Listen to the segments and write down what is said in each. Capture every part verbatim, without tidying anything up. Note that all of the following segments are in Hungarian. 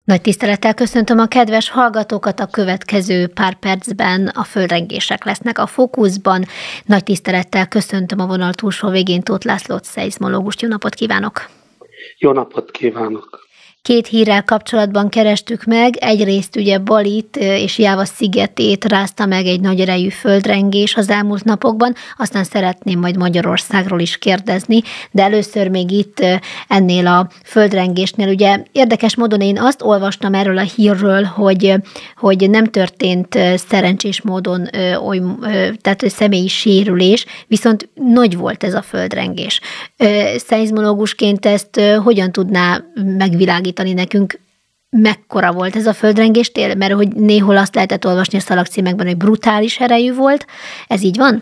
Nagy tisztelettel köszöntöm a kedves hallgatókat, a következő pár percben a földrengések lesznek a fókuszban. Nagy tisztelettel köszöntöm a vonal túlsó végén Tóth Lászlót, szeizmológust. Jó napot kívánok! Jó napot kívánok! Két hírrel kapcsolatban kerestük meg, egyrészt ugye Balit és Jáva szigetét rázta meg egy nagy erejű földrengés az elmúlt napokban, aztán szeretném majd Magyarországról is kérdezni, de először még itt ennél a földrengésnél, ugye érdekes módon én azt olvastam erről a hírről, hogy, hogy nem történt szerencsés módon oly, tehát személyi sérülés, viszont nagy volt ez a földrengés. Szeizmológusként ezt hogyan tudná megvilágítani nekünk, mekkora volt ez a földrengés, mert hogy néhol azt lehetett olvasni a szalagcímekben, hogy brutális erejű volt. Ez így van?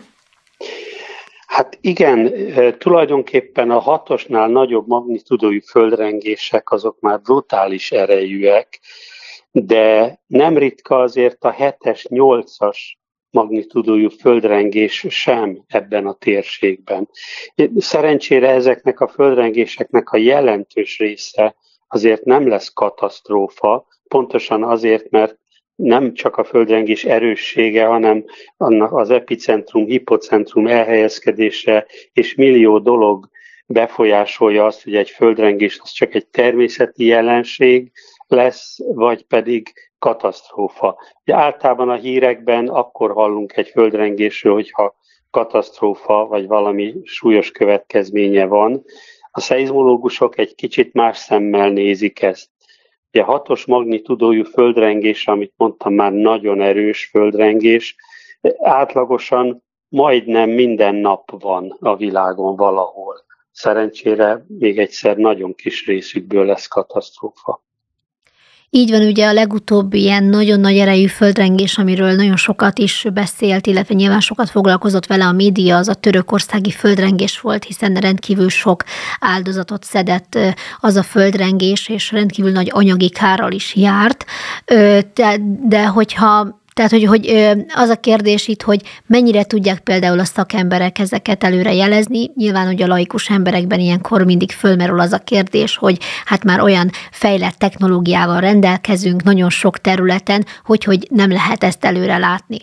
Hát igen, tulajdonképpen a hatosnál nagyobb magnitúdójú földrengések azok már brutális erejűek, de nem ritka azért a hetes, nyolcas magnitúdójú földrengés sem ebben a térségben. Szerencsére ezeknek a földrengéseknek a jelentős része azért nem lesz katasztrófa, pontosan azért, mert nem csak a földrengés erőssége, hanem annak az epicentrum, hipocentrum elhelyezkedése és millió dolog befolyásolja azt, hogy egy földrengés az csak egy természeti jelenség lesz, vagy pedig katasztrófa. Ugye általában a hírekben akkor hallunk egy földrengésről, hogyha katasztrófa vagy valami súlyos következménye van. A szeizmológusok egy kicsit más szemmel nézik ezt. Ugye hatos magnitúdójú földrengés, amit mondtam, már nagyon erős földrengés, átlagosan majdnem minden nap van a világon valahol. Szerencsére még egyszer nagyon kis részükből lesz katasztrófa. Így van, ugye a legutóbbi ilyen nagyon nagy erejű földrengés, amiről nagyon sokat is beszélt, illetve nyilván sokat foglalkozott vele a média, az a törökországi földrengés volt, hiszen rendkívül sok áldozatot szedett az a földrengés, és rendkívül nagy anyagi kárral is járt. De, de hogyha Tehát, hogy, hogy az a kérdés itt, hogy mennyire tudják például a szakemberek ezeket előre jelezni. Nyilván, hogy a laikus emberekben ilyenkor mindig fölmerül az a kérdés, hogy hát már olyan fejlett technológiával rendelkezünk nagyon sok területen, hogy, hogy nem lehet ezt előre látni.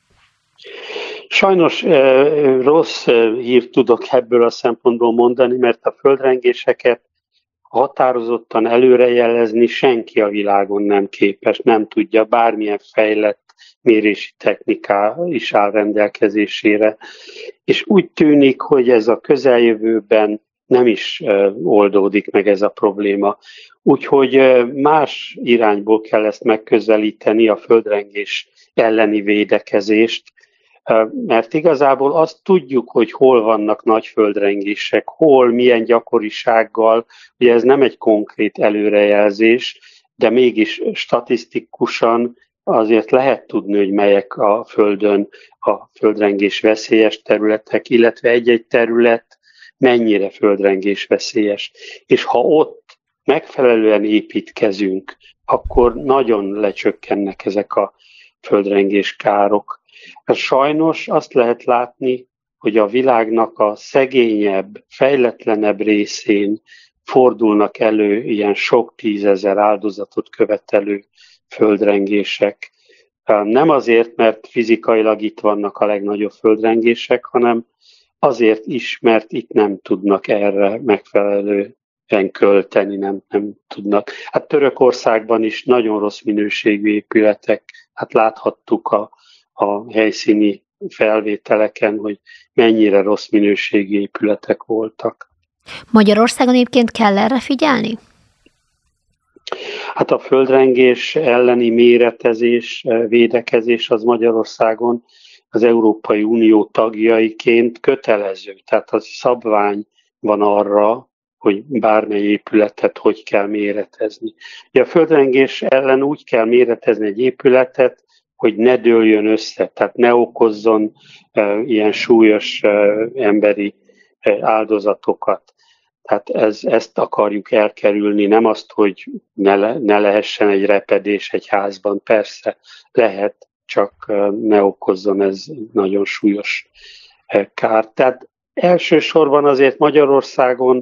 Sajnos rossz hírt tudok ebből a szempontból mondani, mert a földrengéseket határozottan előrejelezni senki a világon nem képes, nem tudja, bármilyen fejlett mérési technika is áll rendelkezésére. És úgy tűnik, hogy ez a közeljövőben nem is oldódik meg ez a probléma. Úgyhogy más irányból kell ezt megközelíteni, a földrengés elleni védekezést, mert igazából azt tudjuk, hogy hol vannak nagy földrengések, hol, milyen gyakorisággal, ugye ez nem egy konkrét előrejelzés, de mégis statisztikusan azért lehet tudni, hogy melyek a Földön a földrengés veszélyes területek, illetve egy-egy terület mennyire földrengés veszélyes. És ha ott megfelelően építkezünk, akkor nagyon lecsökkennek ezek a földrengés károk. Sajnos azt lehet látni, hogy a világnak a szegényebb, fejletlenebb részén fordulnak elő ilyen sok tízezer áldozatot követelő földrengések. Nem azért, mert fizikailag itt vannak a legnagyobb földrengések, hanem azért is, mert itt nem tudnak erre megfelelően költeni, nem, nem tudnak. Hát Törökországban is nagyon rossz minőségű épületek, hát láthattuk a, a helyszíni felvételeken, hogy mennyire rossz minőségű épületek voltak. Magyarországon egyébként kell erre figyelni? Hát a földrengés elleni méretezés, védekezés az Magyarországon az Európai Unió tagjaiként kötelező. Tehát az szabvány van arra, hogy bármely épületet hogy kell méretezni. A földrengés ellen úgy kell méretezni egy épületet, hogy ne dőljön össze, tehát ne okozzon uh, ilyen súlyos uh, emberi uh, áldozatokat. Tehát ez, ezt akarjuk elkerülni, nem azt, hogy ne, le, ne lehessen egy repedés egy házban. Persze lehet, csak uh, ne okozzon ez nagyon súlyos uh, kárt. Tehát elsősorban azért Magyarországon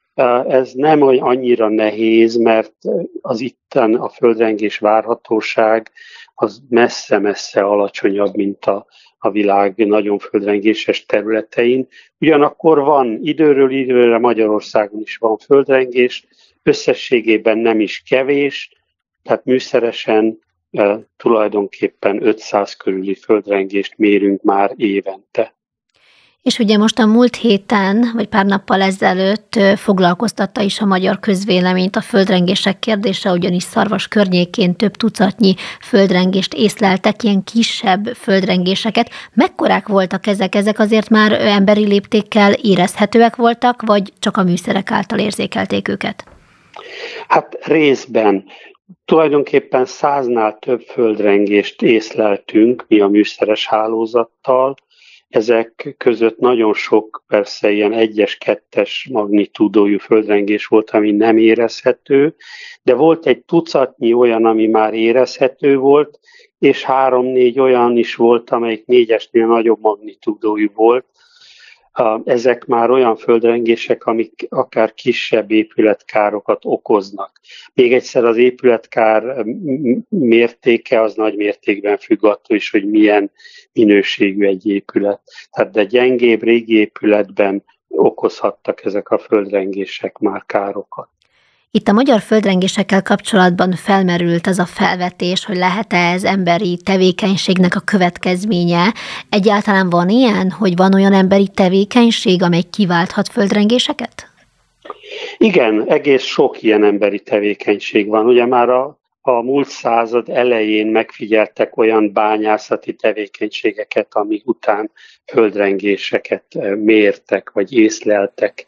Ez nem annyira nehéz, mert az itten a földrengés várhatóság az messze-messze alacsonyabb, mint a, a világ nagyon földrengéses területein. Ugyanakkor van időről időre, Magyarországon is van földrengés, összességében nem is kevés, tehát műszeresen e, tulajdonképpen ötszáz körüli földrengést mérünk már évente. És ugye most a múlt héten, vagy pár nappal ezelőtt foglalkoztatta is a magyar közvéleményt a földrengések kérdése, ugyanis Szarvas környékén több tucatnyi földrengést észleltek, ilyen kisebb földrengéseket. Mekkorák voltak ezek? Ezek azért már emberi léptékkel érezhetőek voltak, vagy csak a műszerek által érzékelték őket? Hát részben. Tulajdonképpen száznál több földrengést észleltünk mi a műszeres hálózattal. Ezek között nagyon sok persze ilyen egyes, kettes magnitúdójú földrengés volt, ami nem érezhető, de volt egy tucatnyi olyan, ami már érezhető volt, és három-négy olyan is volt, amelyik négyesnél nagyobb magnitúdójú volt. Ezek már olyan földrengések, amik akár kisebb épületkárokat okoznak. Még egyszer az épületkár mértéke az nagy mértékben függ attól is, hogy milyen minőségű egy épület. Tehát de gyengébb, régi épületben okozhattak ezek a földrengések már károkat. Itt a magyar földrengésekkel kapcsolatban felmerült az a felvetés, hogy lehet-e ez emberi tevékenységnek a következménye. Egyáltalán van ilyen, hogy van olyan emberi tevékenység, amely kiválthat földrengéseket? Igen, egész sok ilyen emberi tevékenység van. Ugye már a, a múlt század elején megfigyeltek olyan bányászati tevékenységeket, amik után földrengéseket mértek, vagy észleltek.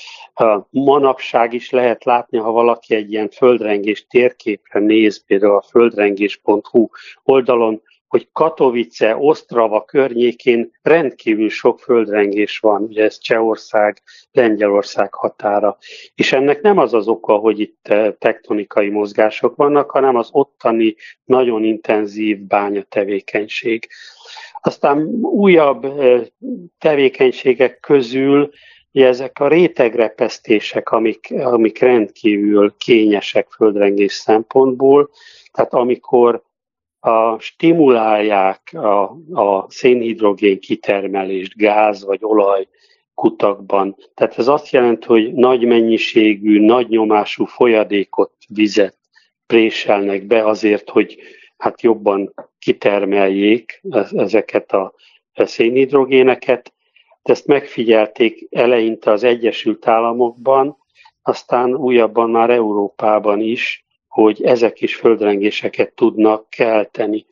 Manapság is lehet látni, ha valaki egy ilyen földrengés térképre néz, például a földrengés pont hu oldalon, hogy Katowice, Ostrava környékén rendkívül sok földrengés van, ugye ez Csehország, Lengyelország határa. És ennek nem az az oka, hogy itt tektonikai mozgások vannak, hanem az ottani nagyon intenzív bányatevékenység. Aztán újabb tevékenységek közül ugye ezek a rétegrepesztések, amik, amik rendkívül kényesek földrengés szempontból, tehát amikor a, stimulálják a, a szénhidrogén kitermelést gáz vagy olaj kutakban. Tehát ez azt jelenti, hogy nagy mennyiségű, nagy nyomású folyadékot, vizet préselnek be azért, hogy hát jobban kitermeljék ezeket a szénhidrogéneket. Ezt megfigyelték eleinte az Egyesült Államokban, aztán újabban már Európában is, hogy ezek is földrengéseket tudnak kelteni.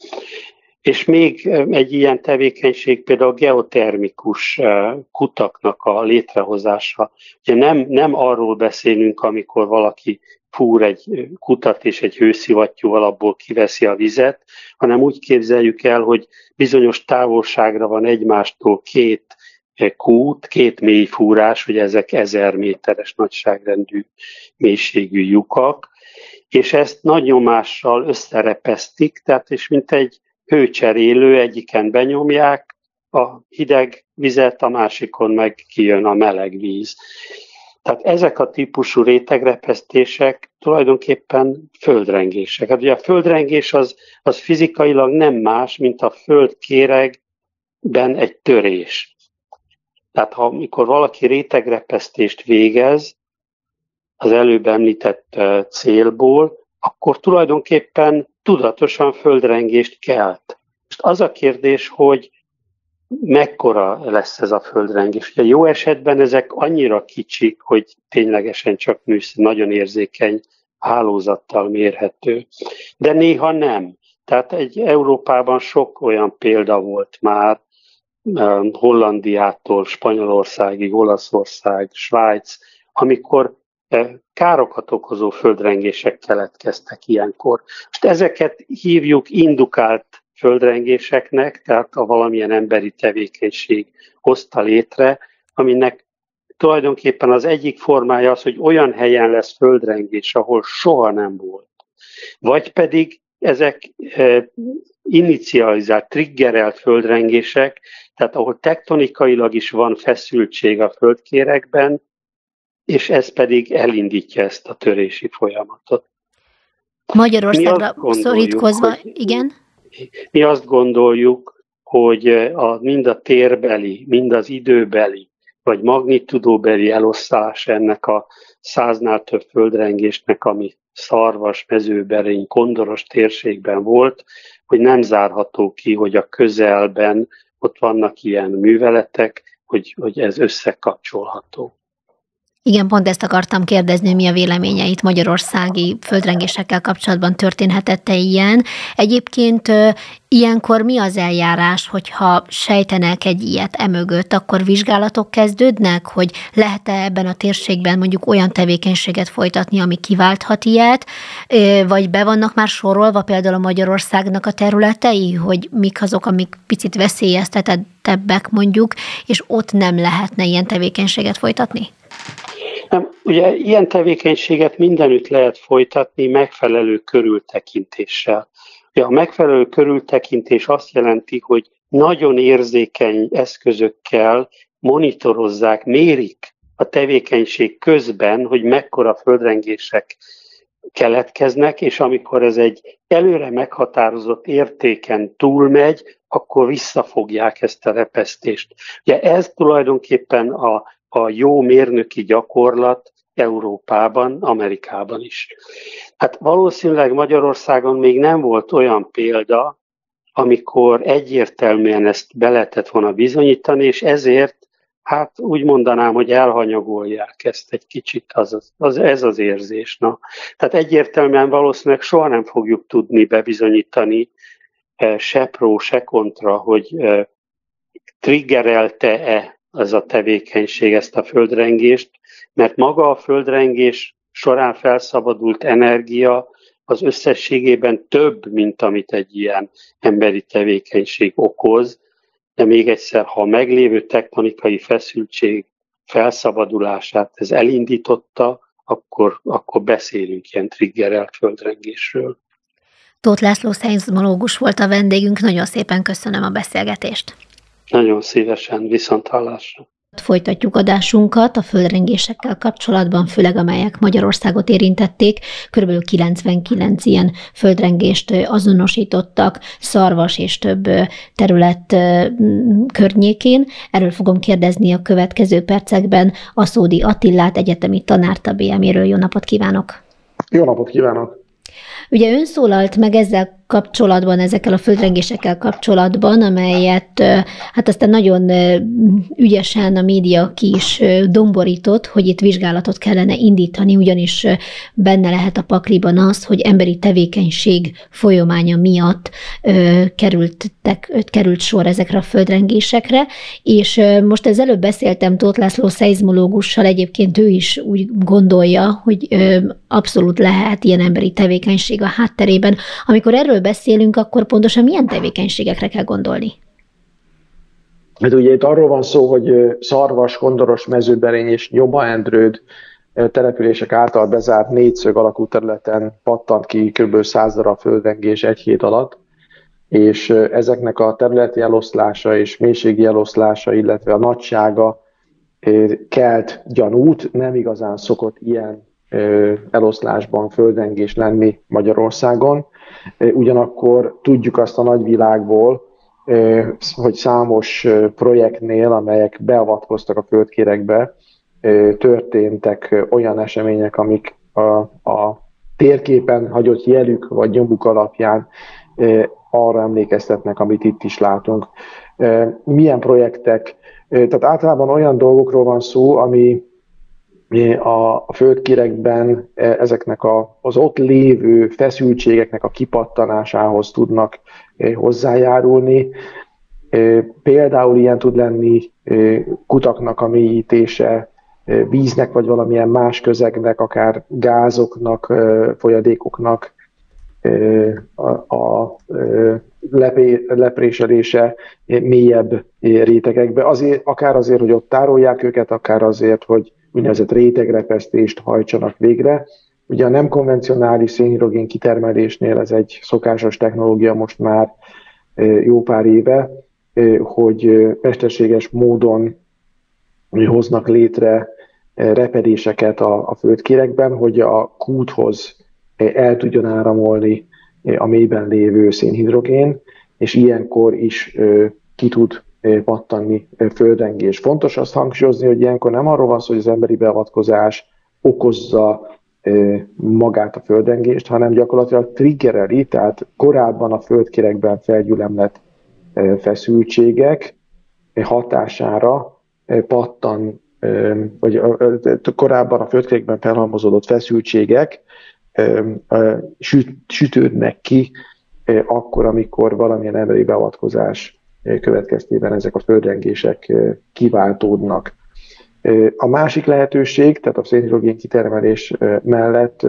És még egy ilyen tevékenység például a geotermikus kutaknak a létrehozása. Ugye nem, nem arról beszélünk, amikor valaki fúr egy kutat és egy hőszivattyúval abból kiveszi a vizet, hanem úgy képzeljük el, hogy bizonyos távolságra van egymástól két kút, két mélyfúrás, hogy ezek ezer méteres nagyságrendű mélységű lyukak, és ezt nagy nyomással összerepesztik, tehát és mint egy hőcserélő, egyiken benyomják a hideg vizet, a másikon meg kijön a meleg víz. Tehát ezek a típusú rétegrepesztések tulajdonképpen földrengések. Hát ugye a földrengés az, az fizikailag nem más, mint a földkéregben egy törés. Tehát ha amikor valaki rétegrepesztést végez az előbb említett célból, akkor tulajdonképpen tudatosan földrengést kelt. Most az a kérdés, hogy mekkora lesz ez a földrengés. Ugye jó esetben ezek annyira kicsik, hogy ténylegesen csak műszer, nagyon érzékeny hálózattal mérhető. De néha nem. Tehát egy Európában sok olyan példa volt már, Hollandiától Spanyolországig, Olaszország, Svájc, amikor károkat okozó földrengések keletkeztek ilyenkor. Most ezeket hívjuk indukált földrengéseknek, tehát a valamilyen emberi tevékenység hozta létre, aminek tulajdonképpen az egyik formája az, hogy olyan helyen lesz földrengés, ahol soha nem volt. Vagy pedig ezek e, inicializált, triggerelt földrengések, tehát ahol tektonikailag is van feszültség a földkéregben, és ez pedig elindítja ezt a törési folyamatot. Magyarországra szorítkozva, hogy, igen? Mi azt gondoljuk, hogy a, mind a térbeli, mind az időbeli, vagy magnitudóbeli eloszlás ennek a száznál több földrengésnek, ami Szarvas, Mezőberény, Kondoros térségben volt, hogy nem zárható ki, hogy a közelben ott vannak ilyen műveletek, hogy, hogy ez összekapcsolható. Igen, pont ezt akartam kérdezni, mi a véleményeit magyarországi földrengésekkel kapcsolatban, történhetett-e ilyen. Egyébként ilyenkor mi az eljárás, hogyha sejtenek egy ilyet emögött, akkor vizsgálatok kezdődnek, hogy lehet-e ebben a térségben mondjuk olyan tevékenységet folytatni, ami kiválthat ilyet, vagy be vannak már sorolva például a Magyarországnak a területei, hogy mik azok, amik picit veszélyeztetettebbek mondjuk, és ott nem lehetne ilyen tevékenységet folytatni? Nem, ugye ilyen tevékenységet mindenütt lehet folytatni megfelelő körültekintéssel. Ugye a megfelelő körültekintés azt jelenti, hogy nagyon érzékeny eszközökkel monitorozzák, mérik a tevékenység közben, hogy mekkora földrengések keletkeznek, és amikor ez egy előre meghatározott értéken túlmegy, akkor visszafogják ezt a repesztést. Ugye ez tulajdonképpen a a jó mérnöki gyakorlat Európában, Amerikában is. Hát valószínűleg Magyarországon még nem volt olyan példa, amikor egyértelműen ezt be lehetett volna bizonyítani, és ezért hát úgy mondanám, hogy elhanyagolják ezt egy kicsit, az, az, ez az érzés. Na. Tehát egyértelműen valószínűleg soha nem fogjuk tudni bebizonyítani se pro, se kontra, hogy triggerelte-e ez a tevékenység, ezt a földrengést, mert maga a földrengés során felszabadult energia az összességében több, mint amit egy ilyen emberi tevékenység okoz, de még egyszer, ha a meglévő tektonikai feszültség felszabadulását ez elindította, akkor, akkor beszélünk ilyen triggerelt földrengésről. Tóth László szeizmológus volt a vendégünk, nagyon szépen köszönöm a beszélgetést. Nagyon szívesen, viszonthallásra. Folytatjuk adásunkat a földrengésekkel kapcsolatban, főleg amelyek Magyarországot érintették. Körülbelül kilencvenkilenc ilyen földrengést azonosítottak Szarvas és több terület környékén. Erről fogom kérdezni a következő percekben Aszódi Attillát, egyetemi tanárt a bé em é-ről. Jó napot kívánok! Jó napot kívánok! Ugye ön szólalt meg ezzel kapcsolatban, ezekkel a földrengésekkel kapcsolatban, amelyet hát aztán nagyon ügyesen a média ki is domborított, hogy itt vizsgálatot kellene indítani, ugyanis benne lehet a pakliban az, hogy emberi tevékenység folyamánya miatt kerültek, került sor ezekre a földrengésekre, és most az előbb beszéltem Tóth László szeizmológussal, egyébként ő is úgy gondolja, hogy abszolút lehet ilyen emberi tevékenység a hátterében. Amikor erről beszélünk, akkor pontosan milyen tevékenységekre kell gondolni? Hát ugye itt arról van szó, hogy Szarvas, Kondoros, Mezőberény és Nyomaendrőd települések által bezárt négyszög alakú területen pattant ki kb. száz darab földrengés egy hét alatt, és ezeknek a területi eloszlása és mélységi eloszlása, illetve a nagysága kelt gyanút, nem igazán szokott ilyen eloszlásban földrengés lenni Magyarországon. Ugyanakkor tudjuk azt a nagyvilágból, hogy számos projektnél, amelyek beavatkoztak a földkéregbe, történtek olyan események, amik a, a térképen hagyott jelük vagy nyomuk alapján arra emlékeztetnek, amit itt is látunk. Milyen projektek? Tehát általában olyan dolgokról van szó, ami a földkéregben ezeknek a, az ott lévő feszültségeknek a kipattanásához tudnak hozzájárulni. Például ilyen tud lenni kutaknak a mélyítése, víznek vagy valamilyen más közegnek, akár gázoknak, folyadékoknak a, a lepréselése mélyebb rétegekbe. Azért, akár azért, hogy ott tárolják őket, akár azért, hogy úgynevezett rétegrepesztést hajtsanak végre. Ugye a nem konvencionális szénhidrogén kitermelésnél ez egy szokásos technológia most már jó pár éve, hogy mesterséges módon hoznak létre repedéseket a, a földkéregben, hogy a kúthoz el tudjon áramolni a mélyben lévő szénhidrogén, és ilyenkor is ki tud pattanni földrengés. Fontos azt hangsúlyozni, hogy ilyenkor nem arról van szó, hogy az emberi beavatkozás okozza magát a földrengést, hanem gyakorlatilag triggereli, tehát korábban a földkéregben felgyülemlett feszültségek hatására pattan, vagy korábban a földkéregben felhalmozódott feszültségek sütődnek ki akkor, amikor valamilyen emberi beavatkozás következtében ezek a földrengések kiváltódnak. A másik lehetőség, tehát a szénhidrogén kitermelés mellett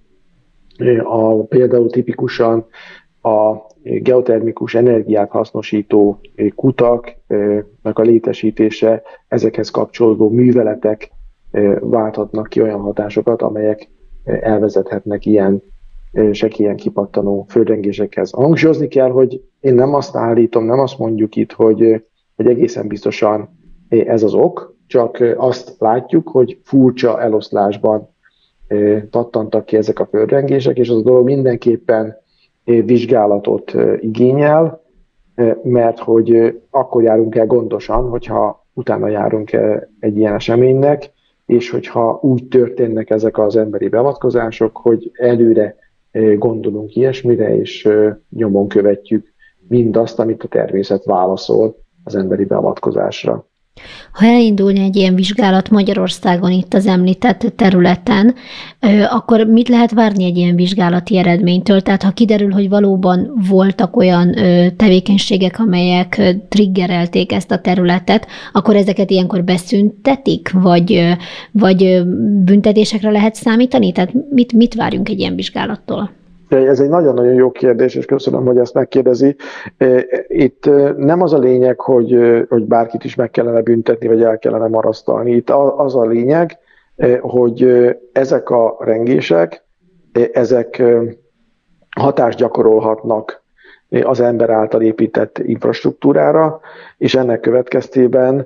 a, például tipikusan a geotermikus energiát hasznosító kutaknak a létesítése, ezekhez kapcsolódó műveletek válthatnak ki olyan hatásokat, amelyek elvezethetnek ilyen sekélyen kipattanó földrengésekhez. Hangsúlyozni kell, hogy én nem azt állítom, nem azt mondjuk itt, hogy, hogy egészen biztosan ez az ok, csak azt látjuk, hogy furcsa eloszlásban pattantak ki ezek a földrengések, és az a dolog mindenképpen vizsgálatot igényel, mert hogy akkor járunk el gondosan, hogyha utána járunk el egy ilyen eseménynek, és hogyha úgy történnek ezek az emberi beavatkozások, hogy előre gondolunk ilyesmire, és nyomon követjük mindazt, amit a természet válaszol az emberi beavatkozásra. Ha elindulna egy ilyen vizsgálat Magyarországon itt az említett területen, akkor mit lehet várni egy ilyen vizsgálati eredménytől? Tehát ha kiderül, hogy valóban voltak olyan tevékenységek, amelyek triggerelték ezt a területet, akkor ezeket ilyenkor beszüntetik, vagy, vagy büntetésekre lehet számítani? Tehát mit, mit várjunk egy ilyen vizsgálattól? Ez egy nagyon-nagyon jó kérdés, és köszönöm, hogy ezt megkérdezi. Itt nem az a lényeg, hogy, hogy bárkit is meg kellene büntetni, vagy el kellene marasztalni. Itt az a lényeg, hogy ezek a rengések, ezek hatást gyakorolhatnak az ember által épített infrastruktúrára, és ennek következtében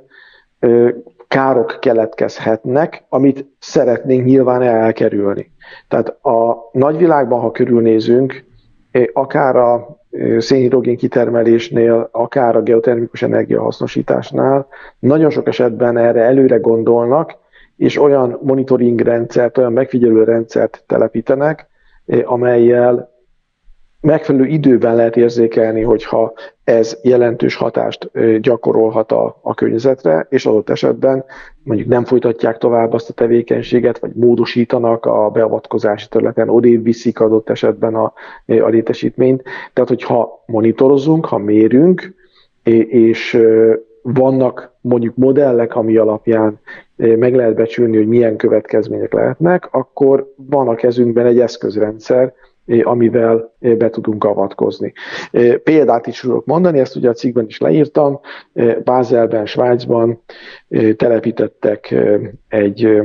károk keletkezhetnek, amit szeretnénk nyilván elkerülni. Tehát a nagyvilágban, ha körülnézünk, akár a szénhidrogén kitermelésnél, akár a geotermikus energiahasznosításnál, nagyon sok esetben erre előre gondolnak, és olyan monitoring rendszert, olyan megfigyelő rendszert telepítenek, amellyel megfelelő időben lehet érzékelni, hogyha ez jelentős hatást gyakorolhat a, a környezetre, és adott esetben mondjuk nem folytatják tovább azt a tevékenységet, vagy módosítanak a beavatkozási területen, odébb viszik adott esetben a, a létesítményt. Tehát, hogyha monitorozunk, ha mérünk, és vannak mondjuk modellek, ami alapján meg lehet becsülni, hogy milyen következmények lehetnek, akkor van a kezünkben egy eszközrendszer, amivel be tudunk avatkozni. Példát is tudok mondani, ezt ugye a cikkben is leírtam. Bázelben, Svájcban telepítettek egy,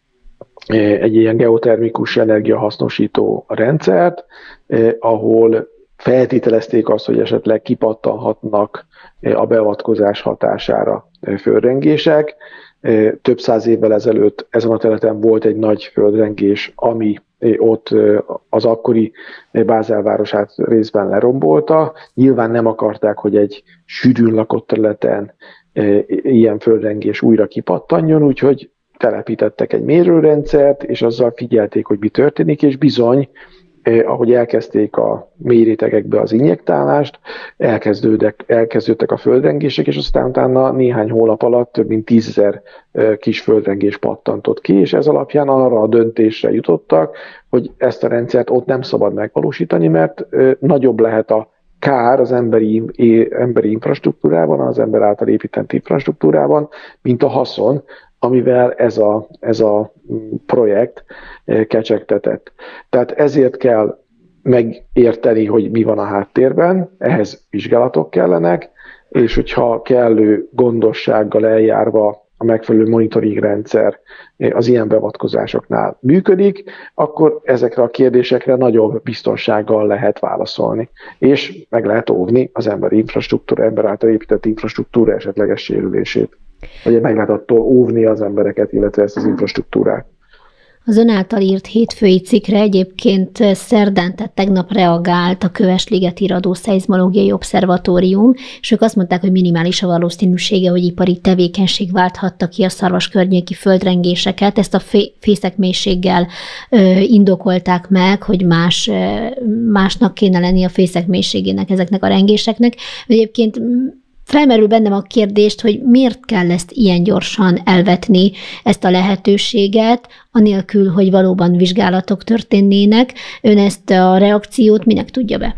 egy ilyen geotermikus energiahasznosító rendszert, ahol feltételezték azt, hogy esetleg kipattanhatnak a beavatkozás hatására földrengések. Több száz évvel ezelőtt ezen a területen volt egy nagy földrengés, ami ott az akkori Bázel városát részben lerombolta. Nyilván nem akarták, hogy egy sűrűn lakott területen ilyen földrengés újra kipattanjon, úgyhogy telepítettek egy mérőrendszert, és azzal figyelték, hogy mi történik, és bizony, ahogy elkezdték a mély rétegekbe az injektálást, elkezdődtek, elkezdődtek a földrengések, és aztán utána néhány hónap alatt több mint tízezer kis földrengés pattantott ki, és ez alapján arra a döntésre jutottak, hogy ezt a rendszert ott nem szabad megvalósítani, mert nagyobb lehet a kár az emberi, emberi infrastruktúrában, az ember által épített infrastruktúrában, mint a haszon, amivel ez a, ez a projekt kecsegtetett. Tehát ezért kell megérteni, hogy mi van a háttérben, ehhez vizsgálatok kellenek, és hogyha kellő gondossággal eljárva a megfelelő monitoring rendszer az ilyen beavatkozásoknál működik, akkor ezekre a kérdésekre nagyobb biztonsággal lehet válaszolni, és meg lehet óvni az emberi infrastruktúra, ember által épített infrastruktúra esetleges sérülését. hogy meg lehet attól óvni az embereket, illetve ezt az infrastruktúrát. Az ön által írt hétfői cikkre egyébként szerdán, tehát tegnap reagált a Kövesligeti Radioszeizmológiai Obszervatórium, és ők azt mondták, hogy minimális a valószínűsége, hogy ipari tevékenység válthatta ki a Szarvas környéki földrengéseket. Ezt a fészekmélységgel indokolták meg, hogy más, másnak kéne lenni a fészekmélységének ezeknek a rengéseknek. Egyébként felmerül bennem a kérdést, hogy miért kell ezt ilyen gyorsan elvetni, ezt a lehetőséget, anélkül, hogy valóban vizsgálatok történnének. Ön ezt a reakciót minek tudja be?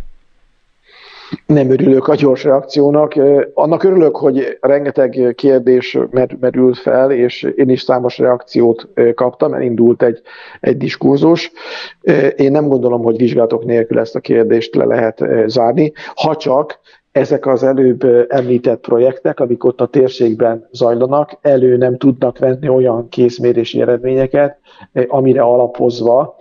Nem örülök a gyors reakciónak. Annak örülök, hogy rengeteg kérdés merült fel, és én is számos reakciót kaptam, elindult egy, egy diskurzus. Én nem gondolom, hogy vizsgálatok nélkül ezt a kérdést le lehet zárni, ha csak ezek az előbb említett projektek, amik ott a térségben zajlanak, elő nem tudnak venni olyan készmérési eredményeket, amire alapozva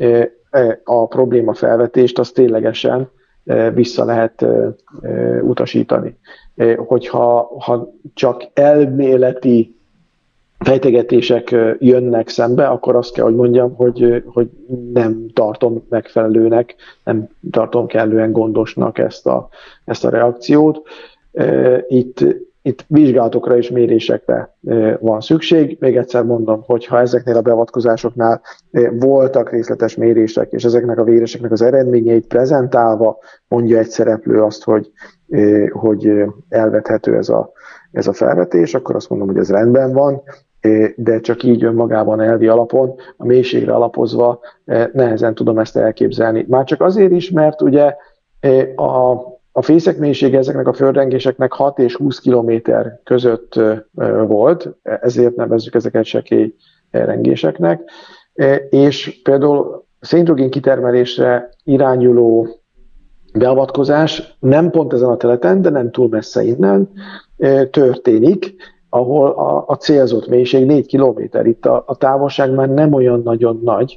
a probléma felvetést azt ténylegesen vissza lehet utasítani. Hogyha ha csak elméleti fejtegetések jönnek szembe, akkor azt kell, hogy mondjam, hogy, hogy nem tartom megfelelőnek, nem tartom kellően gondosnak ezt a, ezt a reakciót. Itt, itt vizsgálatokra és mérésekre van szükség. Még egyszer mondom, hogy ha ezeknél a beavatkozásoknál voltak részletes mérések, és ezeknek a méréseknek az eredményeit prezentálva mondja egy szereplő azt, hogy, hogy elvethető ez a, ez a felvetés, akkor azt mondom, hogy ez rendben van, de csak így önmagában elvi alapon, a mélységre alapozva nehezen tudom ezt elképzelni. Már csak azért is, mert ugye a, a fészek mélysége ezeknek a földrengéseknek hat és húsz kilométer között volt, ezért nevezzük ezeket sekély rengéseknek, és például széndioxin kitermelésre irányuló beavatkozás nem pont ezen a területen, de nem túl messze innen történik, ahol a, a célzott mélység négy kilométer. Itt a, a távolság már nem olyan nagyon nagy.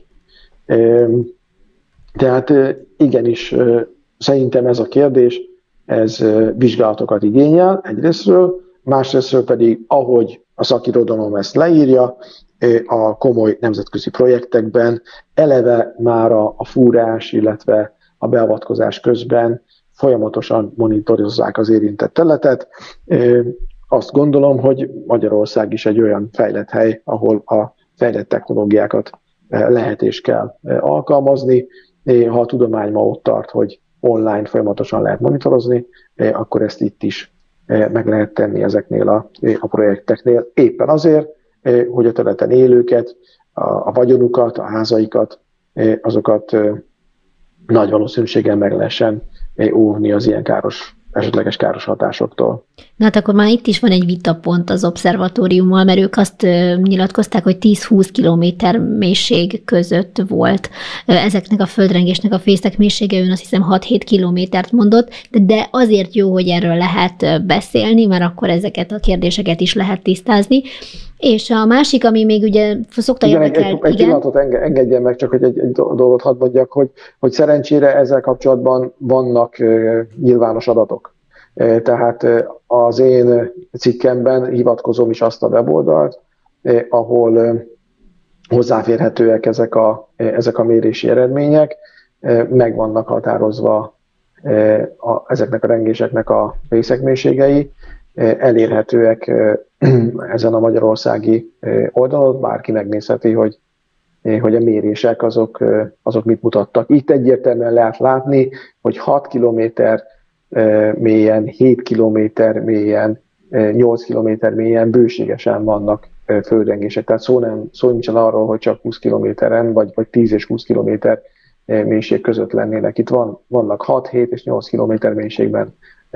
Tehát igenis, szerintem ez a kérdés, ez vizsgálatokat igényel egyrésztről, másrésztről pedig, ahogy a szakirodalom ezt leírja, a komoly nemzetközi projektekben eleve már a, a fúrás, illetve a beavatkozás közben folyamatosan monitorozzák az érintett területet. Azt gondolom, hogy Magyarország is egy olyan fejlett hely, ahol a fejlett technológiákat lehet és kell alkalmazni. Ha a tudomány ma ott tart, hogy online folyamatosan lehet monitorozni, akkor ezt itt is meg lehet tenni ezeknél a, a projekteknél. Éppen azért, hogy a területen élőket, a, a vagyonukat, a házaikat, azokat nagy valószínűséggel meg lehessen óvni az ilyen káros, esetleges káros hatásoktól. Na hát akkor már itt is van egy vitapont az obszervatóriummal, mert ők azt nyilatkozták, hogy tíz-húsz kilométer mélység között volt ezeknek a földrengésnek a fészek mélysége, ön azt hiszem hat-hét kilométert mondott, de azért jó, hogy erről lehet beszélni, mert akkor ezeket a kérdéseket is lehet tisztázni. És a másik, ami még ugye szokta érdekelni... Egy, egy, egy pillanatot engedjen meg, csak hogy egy, egy dolgot hadd mondjak, hogy, hogy szerencsére ezzel kapcsolatban vannak nyilvános adatok. Tehát az én cikkemben hivatkozom is azt a weboldalt, ahol hozzáférhetőek ezek a, ezek a mérési eredmények, meg vannak határozva a, ezeknek a rengéseknek a fészekmélységei, elérhetőek ezen a magyarországi oldalon, bárki megnézheti, hogy, hogy a mérések azok, azok mit mutattak. Itt egyértelműen lehet látni, hogy hat kilométer mélyen, hét kilométer mélyen, nyolc kilométer mélyen bőségesen vannak földrengések. Tehát szó, nem, szó nincsen arról, hogy csak húsz kilométeren, vagy, vagy tíz és húsz kilométer mélység között lennének. Itt van, vannak hat, hét és nyolc kilométer mélységben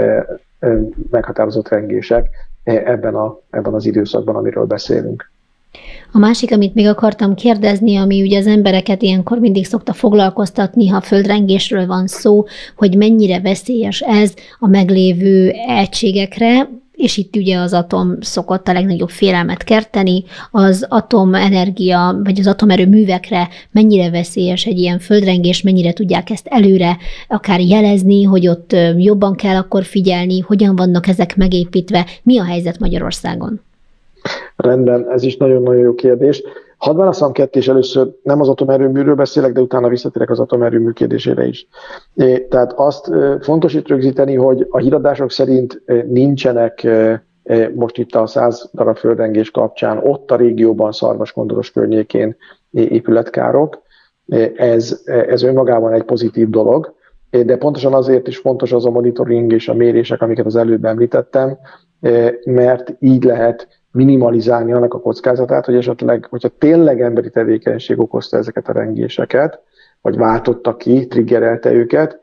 meghatározott rengések ebben, a, ebben az időszakban, amiről beszélünk. A másik, amit még akartam kérdezni, ami ugye az embereket ilyenkor mindig szokta foglalkoztatni, ha földrengésről van szó, hogy mennyire veszélyes ez a meglévő egységekre, és itt ugye az atom szokott a legnagyobb félelmet kelteni, az atomenergia, vagy az atomerőművekre mennyire veszélyes egy ilyen földrengés, mennyire tudják ezt előre akár jelezni, hogy ott jobban kell akkor figyelni, hogyan vannak ezek megépítve, mi a helyzet Magyarországon? Rendben, ez is nagyon-nagyon jó kérdés. Hadd válaszolom ketté, és először nem az atomerőműről beszélek, de utána visszatérek az atomerőmű kérdésére is. Tehát azt fontos itt rögzíteni, hogy a híradások szerint nincsenek most itt a száz darab földrengés kapcsán ott a régióban, Szarvaskondoros környékén épületkárok. Ez, ez önmagában egy pozitív dolog, de pontosan azért is fontos az a monitoring és a mérések, amiket az előbb említettem, mert így lehet minimalizálni annak a kockázatát, hogy esetleg, hogyha tényleg emberi tevékenység okozta ezeket a rengéseket, vagy váltotta ki, triggerelte őket,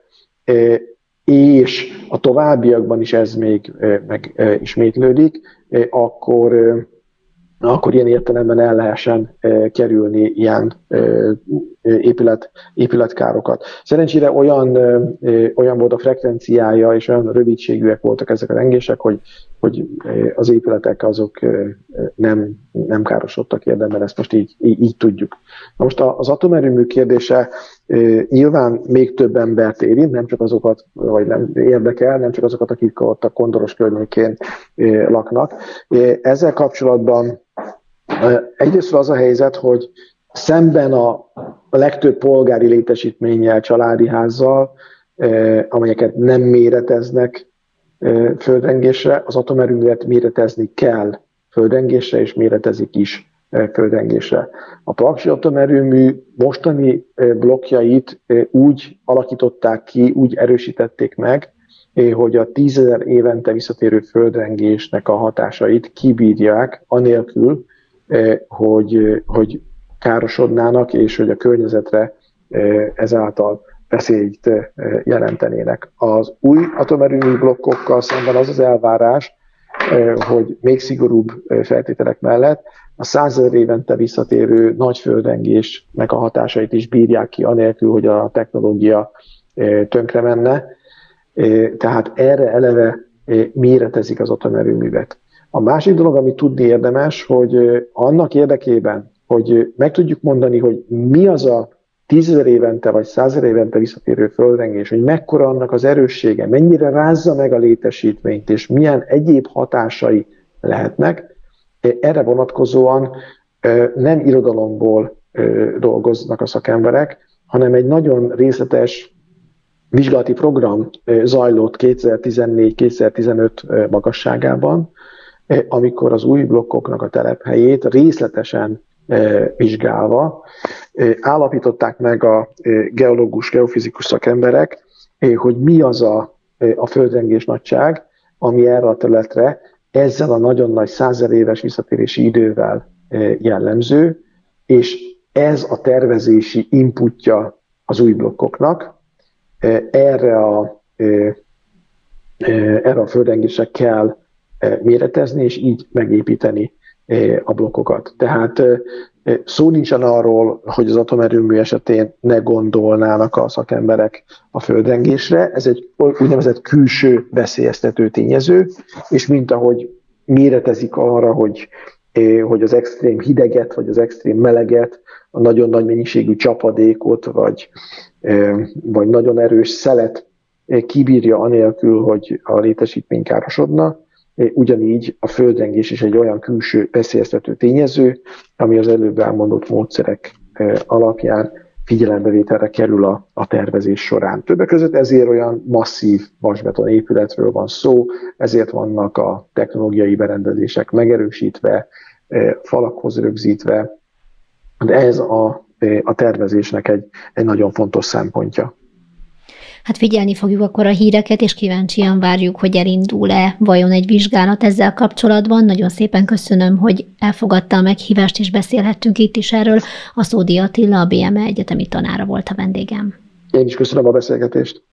és a továbbiakban is ez még megismétlődik, akkor, akkor ilyen értelemben el lehessen kerülni ilyen épület, épületkárokat. Szerencsére olyan, olyan volt a frekvenciája, és olyan rövidségűek voltak ezek a rengések, hogy, hogy az épületek azok nem, nem károsodtak érdemben, ezt most így, így, így tudjuk. Na most az atomerőmű kérdése nyilván még több embert érint, nem csak azokat, vagy nem érdekel, nem csak azokat, akik ott a Kondoros környékén laknak. Ezzel kapcsolatban egyrészt az a helyzet, hogy szemben a legtöbb polgári létesítménnyel, családi házzal, amelyeket nem méreteznek földrengésre, az atomerőművet méretezni kell földrengésre, és méretezik is földrengésre. A Paksi atomerőmű mostani blokkjait úgy alakították ki, úgy erősítették meg, hogy a tízezer évente visszatérő földrengésnek a hatásait kibírják, anélkül, hogy, hogy károsodnának, és hogy a környezetre ezáltal veszélyt jelentenének. Az új atomerőmű blokkokkal szemben az az elvárás, hogy még szigorúbb feltételek mellett a százezer évente visszatérő nagy földrengésnek a hatásait is bírják ki, anélkül, hogy a technológia tönkre menne. Tehát erre eleve méretezik az atomerőművet. A másik dolog, amit tudni érdemes, hogy annak érdekében, hogy meg tudjuk mondani, hogy mi az a tízezer évente vagy százezer évente visszatérő földrengés, hogy mekkora annak az erőssége, mennyire rázza meg a létesítményt, és milyen egyéb hatásai lehetnek, erre vonatkozóan nem irodalomból dolgoznak a szakemberek, hanem egy nagyon részletes vizsgálati program zajlott kétezer-tizennégy kétezer-tizenöt magasságában, amikor az új blokkoknak a telephelyét részletesen vizsgálva állapították meg a geológus, geofizikus szakemberek, hogy mi az a, a földrengés nagyság, ami erre a területre ezzel a nagyon nagy százezer éves visszatérési idővel jellemző, és ez a tervezési inputja az új blokkoknak. Erre a, erre a földrengésre kell méretezni, és így megépíteni a blokkokat. Tehát szó nincsen arról, hogy az atomerőmű esetén ne gondolnának a szakemberek a földrengésre. Ez egy úgynevezett külső veszélyeztető tényező, és mint ahogy méretezik arra, hogy, hogy az extrém hideget, vagy az extrém meleget, a nagyon nagy mennyiségű csapadékot, vagy, vagy nagyon erős szelet kibírja anélkül, hogy a létesítmény károsodna, ugyanígy a földrengés is egy olyan külső veszélyeztető tényező, ami az előbb elmondott módszerek alapján figyelembevételre kerül a, a tervezés során. Többek között ezért olyan masszív vasbeton épületről van szó, ezért vannak a technológiai berendezések megerősítve, falakhoz rögzítve, de ez a, a tervezésnek egy, egy nagyon fontos szempontja. Hát figyelni fogjuk akkor a híreket, és kíváncsian várjuk, hogy elindul-e vajon egy vizsgálat ezzel kapcsolatban. Nagyon szépen köszönöm, hogy elfogadta a meghívást, és beszélhettünk itt is erről. A Szódi Attila, a bé em e egyetemi tanára volt a vendégem. Én is köszönöm a beszélgetést.